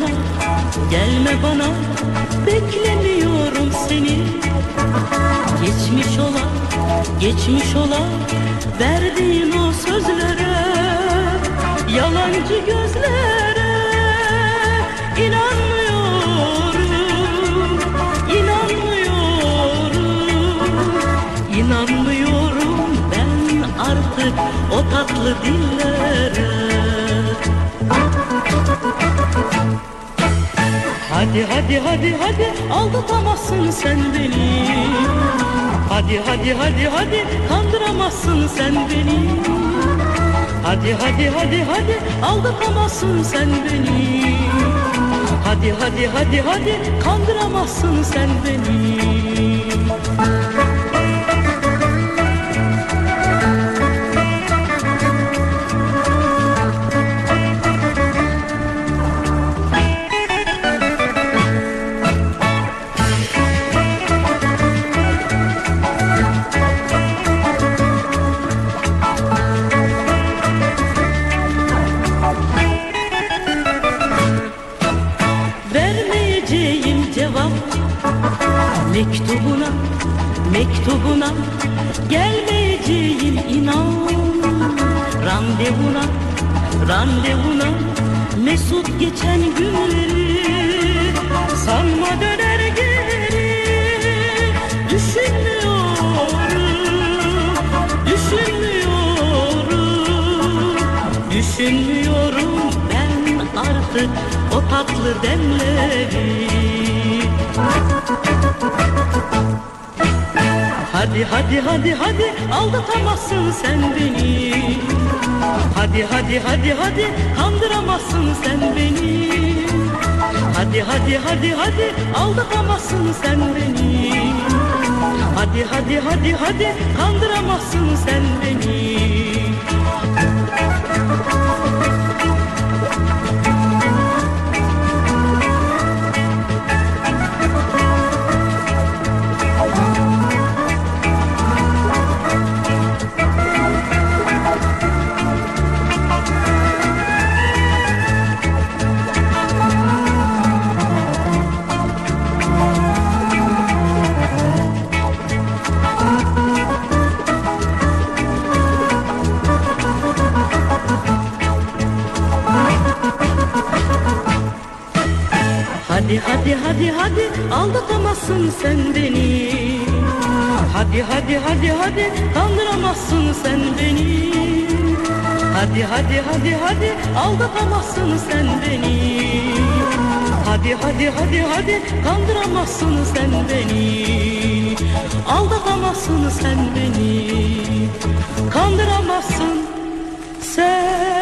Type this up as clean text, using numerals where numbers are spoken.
bana, gelme bana, beklemiyorum seni. Geçmiş ola verdiğin o sözlere, yalancı gözlere inanmıyorum ben artık o tatlı dillere. Hadi aldatamazsın sen beni. Hadi kandıramazsın sen beni. Hadi aldatamazsın sen beni. Hadi kandıramazsın sen beni. Mektubuna gelmeyeceğim inan. Randevuna mesut geçen günleri sanma döner geri. Düşünmüyorum ben artık o tatlı demleri. Hadi aldatamazsın sen beni. Hadi kandıramazsın sen beni. Hadi aldatamazsın sen beni. Hadi kandıramazsın sen beni. Hadi aldatamazsın sen beni. Hadi kandıramazsın sen beni. Hadi aldatamazsın sen beni. Hadi kandıramazsın sen beni. Aldatamazsın sen beni. Kandıramazsın sen